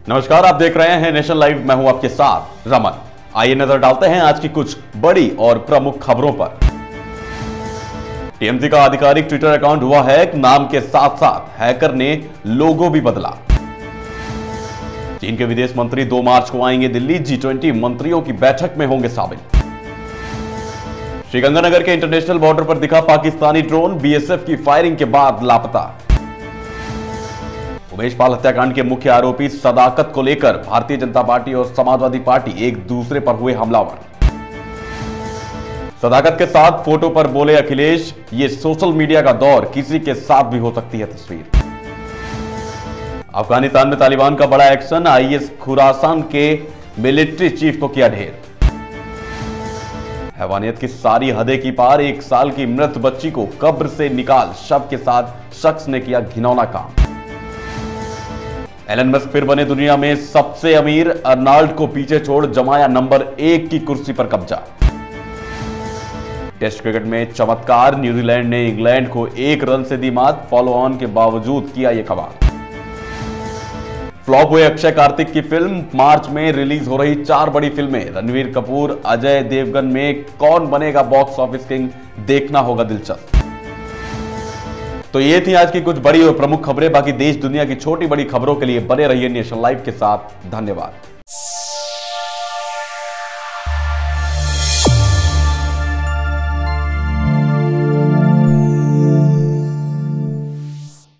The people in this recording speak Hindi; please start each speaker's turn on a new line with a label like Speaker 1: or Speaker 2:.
Speaker 1: नमस्कार, आप देख रहे हैं नेशन लाइव। मैं हूं आपके साथ रमन। आइए नजर डालते हैं आज की कुछ बड़ी और प्रमुख खबरों पर। टीएमसी का आधिकारिक ट्विटर अकाउंट हुआ हैक, नाम के साथ साथ हैकर ने लोगो भी बदला। चीन के विदेश मंत्री 2 मार्च को आएंगे दिल्ली, G20 मंत्रियों की बैठक में होंगे शामिल। श्रीगंगानगर के इंटरनेशनल बॉर्डर पर दिखा पाकिस्तानी ड्रोन, बीएसएफ की फायरिंग के बाद लापता। उमेश पाल हत्याकांड के मुख्य आरोपी सदाकत को लेकर भारतीय जनता पार्टी और समाजवादी पार्टी एक दूसरे पर हुए हमलावर। सदाकत के साथ फोटो पर बोले अखिलेश, ये सोशल मीडिया का दौर, किसी के साथ भी हो सकती है तस्वीर। अफगानिस्तान में तालिबान का बड़ा एक्शन, आईएस खुरासान के मिलिट्री चीफ को किया ढेर। हैवानियत की सारी हदें की पार, 1 साल की मृत बच्ची को कब्र से निकाल शव के साथ शख्स ने किया घिनौना काम। एलन मस्क फिर बने दुनिया में सबसे अमीर, अर्नाल्ड को पीछे छोड़ जमाया नंबर 1 की कुर्सी पर कब्जा। टेस्ट क्रिकेट में चमत्कार, न्यूजीलैंड ने इंग्लैंड को 1 रन से दी मात, फॉलो ऑन के बावजूद किया यह कमाल। फ्लॉप हुए अक्षय कार्तिक की फिल्म, मार्च में रिलीज हो रही 4 बड़ी फिल्में। रणवीर कपूर, अजय देवगन में कौन बनेगा बॉक्स ऑफिस किंग, देखना होगा दिलचस्प। तो ये थी आज की कुछ बड़ी और प्रमुख खबरें। बाकी देश दुनिया की छोटी बड़ी खबरों के लिए बने रहिए नेशन लाइव के साथ। धन्यवाद।